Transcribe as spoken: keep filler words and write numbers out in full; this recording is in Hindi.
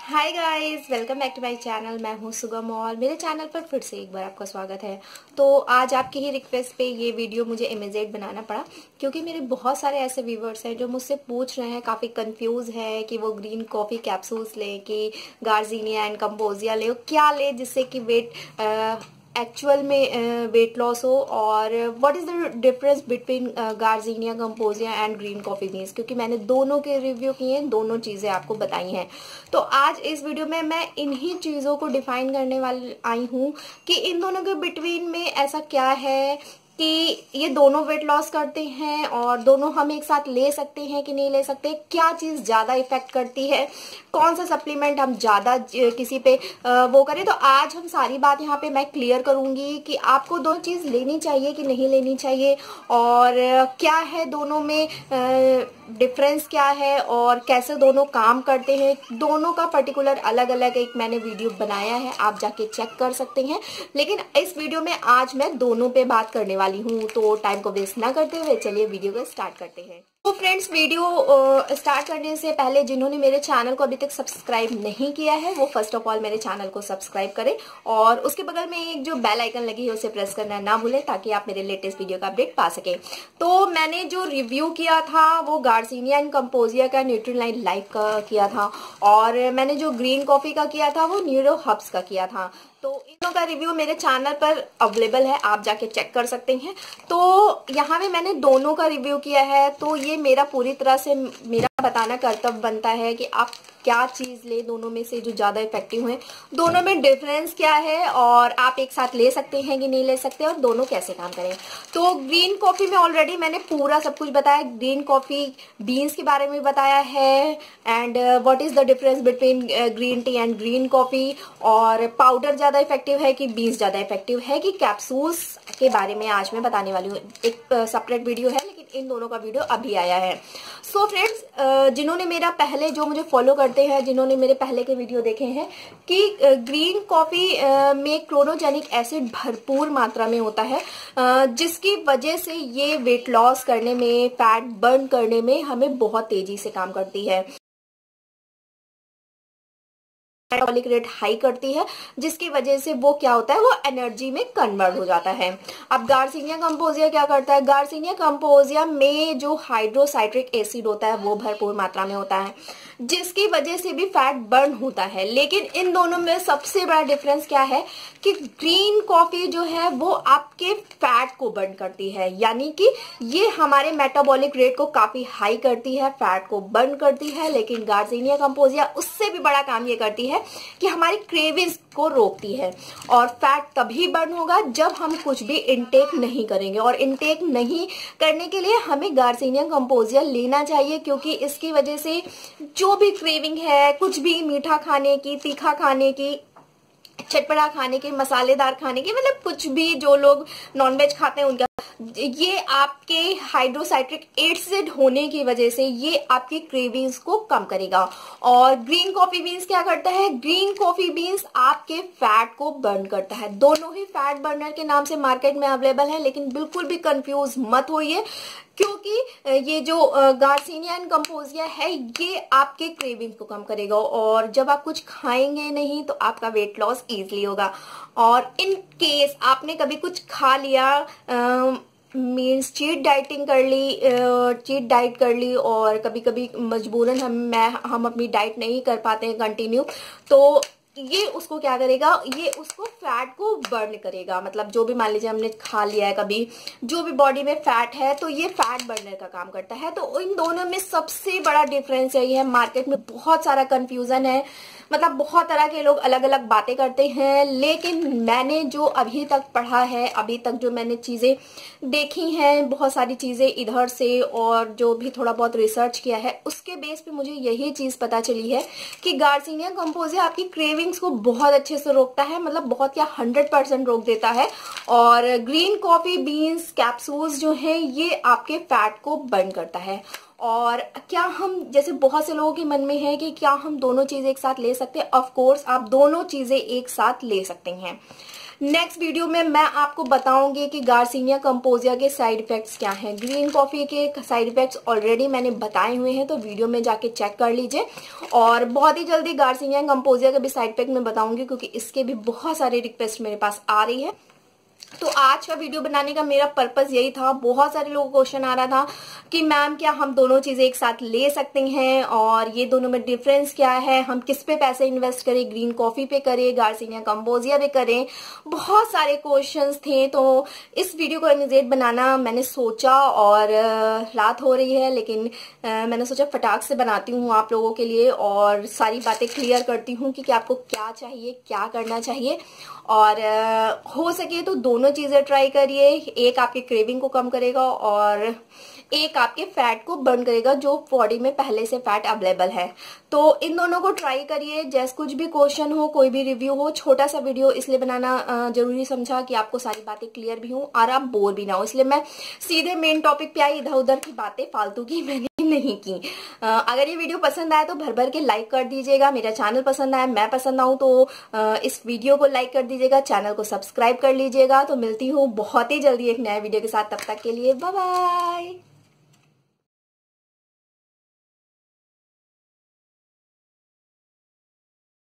Hi guys, welcome back to my channel. मैं हूं सुगम और मेरे चैनल पर फिर से एक बार आपका स्वागत है। तो आज आपकी ही रिक्वेस्ट पे ये वीडियो मुझे इमिजिएट बनाना पड़ा, क्योंकि मेरे बहुत सारे ऐसे व्यूवर्स हैं जो मुझसे पूछ रहे हैं, काफ़ी कंफ्यूज है कि वो ग्रीन कॉफ़ी कैप्सूल्स लें कि गार्जिनिया एंड कंपोजिया ले, क्या ले जिससे कि वेट एक्चुअल में वेट लॉस हो, और what is the difference between garcinia cambogia and green coffee beans, क्योंकि मैंने दोनों के रिव्यू किए हैं, दोनों चीजें आपको बताई हैं। तो आज इस वीडियो में मैं इन्हीं चीजों को डिफाइन करने वाली आई हूँ कि इन दोनों के बिटवीन में ऐसा क्या है कि ये दोनों वेट लॉस करते हैं और दोनों हम एक साथ ले सकते हैं कि नहीं ले सकते, क्या चीज ज्यादा इफेक्ट करती है, कौन सा सप्लीमेंट हम ज्यादा किसी पे वो करें। तो आज हम सारी बात यहाँ पे मैं क्लियर करूंगी कि आपको दोनों चीज लेनी चाहिए कि नहीं लेनी चाहिए, और क्या है दोनों में डिफरेंस क्या है और कैसे दोनों काम करते हैं। दोनों का पर्टिकुलर अलग अलग एक मैंने वीडियो बनाया है, आप जाके चेक कर सकते हैं। लेकिन इस वीडियो में आज मैं दोनों पे बात करने वाली हूँ, तो टाइम को वेस्ट ना करते हुए चलिए वीडियो को स्टार्ट करते हैं। तो फ्रेंड्स, वीडियो स्टार्ट करने से पहले जिन्होंने मेरे चैनल को अभी तक सब्सक्राइब नहीं किया है वो फर्स्ट ऑफ ऑल मेरे चैनल को सब्सक्राइब करें, और उसके बगल में एक जो बेल आइकन लगी है उसे प्रेस करना ना भूलें, ताकि आप मेरे लेटेस्ट वीडियो का अपडेट पा सके। तो मैंने जो रिव्यू किया था वो गार्जिनिया एंड कंपोजिया का न्यूट्रीलाइन लाइफ का किया था, और मैंने जो ग्रीन कॉफी का किया था वो न्यूरो हब्स का किया था। तो इन का रिव्यू मेरे चैनल पर अवेलेबल है, आप जाके चेक कर सकते हैं। तो यहाँ में मैंने दोनों का रिव्यू किया है, तो ये मेरा पूरी तरह से मेरा बताना कर्तव्य बनता है कि आप क्या चीज ले दोनों में से जो ज्यादा इफेक्टिव है, दोनों में डिफरेंस क्या है, और आप एक साथ ले सकते हैं कि नहीं ले सकते, और दोनों कैसे काम करें। तो ग्रीन कॉफी में ऑलरेडी मैंने पूरा सब कुछ बताया, ग्रीन कॉफी बीन्स के बारे में बताया है, and what is the difference between green tea and green coffee, और पाउडर ज्यादा इफेक्टिव है कि बीन्स ज्यादा इफेक्टिव है कि कैप्सूल्स के बारे में आज मैं बताने वाली हूँ। एक सेपरेट वीडियो है, लेकिन इन दोनों का वीडियो अभी आया है। सो so फ्रेंड्स, जिन्होंने मेरा पहले जो मुझे फॉलो करते हैं, जिन्होंने मेरे पहले के वीडियो देखे हैं, कि ग्रीन कॉफी में क्लोरोजेनिक एसिड भरपूर मात्रा में होता है, जिसकी वजह से ये वेट लॉस करने में, फैट बर्न करने में हमें बहुत तेजी से काम करती है, मेटाबॉलिक रेट हाई करती है, जिसकी वजह से वो क्या होता है, वो एनर्जी में कन्वर्ट हो जाता है। अब गार्सिनिया कंपोजिया क्या करता है, गार्सिनिया कंपोजिया में जो हाइड्रोसाइट्रिक एसिड होता है वो भरपूर मात्रा में होता है, जिसकी वजह से भी फैट बर्न होता है। लेकिन इन दोनों में सबसे बड़ा डिफरेंस क्या है कि ग्रीन कॉफी जो है वो आपके फैट को बर्न करती है, यानी कि ये हमारे मेटाबॉलिक रेट को काफी हाई करती है, फैट को बर्न करती है। लेकिन गार्सिनिया कंपोजिया उससे भी बड़ा काम ये करती है कि हमारी क्रेविंग्स को रोकती है, और फैट तभी बर्न होगा जब हम कुछ भी इनटेक नहीं करेंगे, और इनटेक नहीं करने के लिए हमें गार्सिनिया कंपोजिया लेना चाहिए, क्योंकि इसकी वजह से जो भी क्रेविंग है, कुछ भी मीठा खाने की, तीखा खाने की, चटपटा खाने की, मसालेदार खाने की, मतलब कुछ भी जो लोग नॉनवेज खाते हैं उनका, ये आपके हाइड्रोसाइट्रिक एसिड होने की वजह से ये आपकी क्रेविंग्स को कम करेगा। और ग्रीन कॉफी बीन्स क्या करता है, ग्रीन कॉफी बीन्स आपके फैट को बर्न करता है। दोनों ही फैट बर्नर के नाम से मार्केट में अवेलेबल है, लेकिन बिल्कुल भी कंफ्यूज मत होइए, क्योंकि ये जो गार्सिनिया एंड कंपोजिया है ये आपके क्रेविंग को कम करेगा, और जब आप कुछ खाएंगे नहीं तो आपका वेट लॉस इजीली होगा। और इन केस आपने कभी कुछ खा लिया, मीन्स चीट डाइटिंग कर ली, चीट डाइट कर ली, और कभी कभी मजबूरन हम मैं हम अपनी डाइट नहीं कर पाते हैं कंटिन्यू, तो ये उसको क्या करेगा, ये उसको फैट को बर्न करेगा। मतलब जो भी मान लीजिए हमने खा लिया है कभी, जो भी बॉडी में फैट है, तो ये फैट बर्नर का काम करता है। तो इन दोनों में सबसे बड़ा डिफरेंस यही है। मार्केट में बहुत सारा कंफ्यूजन है, मतलब बहुत तरह के लोग अलग अलग बातें करते हैं, लेकिन मैंने जो अभी तक पढ़ा है, अभी तक जो मैंने चीजें देखी हैं, बहुत सारी चीजें इधर से और जो भी थोड़ा बहुत रिसर्च किया है, उसके बेस पे मुझे यही चीज पता चली है कि गार्सिनिया कंपोजिया आपकी क्रेविंग्स को बहुत अच्छे से रोकता है, मतलब बहुत क्या हंड्रेड परसेंट रोक देता है। और ग्रीन कॉफी बीन्स कैप्सूल्स जो है ये आपके फैट को बर्न करता है। और क्या हम, जैसे बहुत से लोगों के मन में है कि क्या हम दोनों चीजें एक साथ ले सकते हैं, ऑफ कोर्स आप दोनों चीजें एक साथ ले सकते हैं। नेक्स्ट वीडियो में मैं आपको बताऊंगी कि गार्सिनिया कंपोजिया के साइड इफेक्ट्स क्या हैं। ग्रीन कॉफी के साइड इफेक्ट्स ऑलरेडी मैंने बताए हुए हैं, तो वीडियो में जाके चेक कर लीजिए। और बहुत ही जल्दी गार्सिनिया कंपोजिया के भी साइड इफेक्ट मैं बताऊंगी, क्योंकि इसके भी बहुत सारे रिक्वेस्ट मेरे पास आ रही है। तो आज का वीडियो बनाने का मेरा पर्पस यही था। बहुत सारे लोगों को क्वेश्चन आ रहा था कि मैम क्या हम दोनों चीजें एक साथ ले सकते हैं, और ये दोनों में डिफरेंस क्या है, हम किस पे पैसे इन्वेस्ट करें, ग्रीन कॉफी पे करें, गार्सिनिया कंपोजिया पे करें। बहुत सारे क्वेश्चंस थे, तो इस वीडियो को इमीडिएट बनाना मैंने सोचा, और रात हो रही है लेकिन मैंने सोचा फटाक से बनाती हूँ आप लोगों के लिए, और सारी बातें क्लियर करती हूँ कि, कि आपको क्या चाहिए, क्या करना चाहिए। और हो सके तो दोनों चीजें ट्राई करिए। एक आपके क्रेविंग को कम करेगा और एक आपके फैट को बर्न करेगा, जो बॉडी में पहले से फैट अवेलेबल है। तो इन दोनों को ट्राई करिए। जैसे कुछ भी क्वेश्चन हो, कोई भी रिव्यू हो, छोटा सा वीडियो इसलिए बनाना जरूरी समझा कि आपको सारी बातें क्लियर भी हो और आप बोर भी ना हो, इसलिए मैं सीधे मेन टॉपिक पे आई। इधर उधर की बातें फालतू की मैंने नहीं की। अगर ये वीडियो पसंद आए तो भर भर के लाइक कर दीजिएगा। मेरा चैनल पसंद आए, मैं पसंद आऊं तो इस वीडियो को लाइक कर दीजिएगा, चैनल को सब्सक्राइब कर लीजिएगा। तो मिलती हूँ बहुत ही जल्दी एक नया वीडियो के साथ, तब तक के लिए बाय बाय।